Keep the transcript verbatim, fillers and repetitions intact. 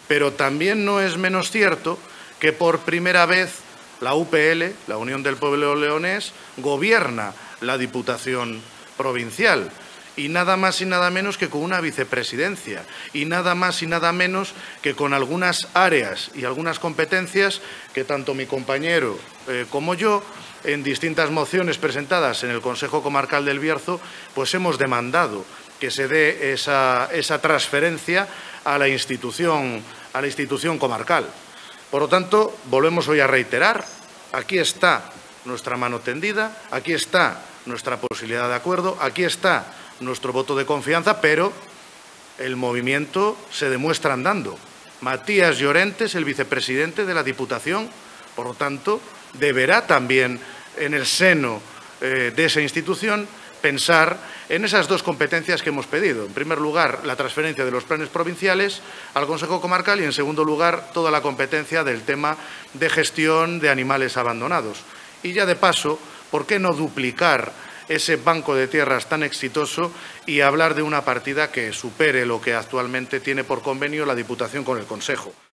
Pero también no es menos cierto que por primera vez la U P L, la Unión del Pueblo Leonés, gobierna la Diputación Provincial. Y nada más y nada menos que con una vicepresidencia, y nada más y nada menos que con algunas áreas y algunas competencias que tanto mi compañero eh, como yo, en distintas mociones presentadas en el Consejo Comarcal del Bierzo, pues hemos demandado que se dé esa, esa transferencia a la institución, a la institución comarcal. Por lo tanto, volvemos hoy a reiterar, aquí está nuestra mano tendida, aquí está nuestra posibilidad de acuerdo, aquí está nuestro voto de confianza, pero el movimiento se demuestra andando. Matías Llorente es el vicepresidente de la Diputación, por lo tanto, deberá también en el seno eh, de esa institución pensar en esas dos competencias que hemos pedido. En primer lugar, la transferencia de los planes provinciales al Consejo Comarcal y, en segundo lugar, toda la competencia del tema de gestión de animales abandonados. Y ya de paso, ¿por qué no duplicar ese banco de tierras tan exitoso y hablar de una partida que supere lo que actualmente tiene por convenio la Diputación con el Consejo?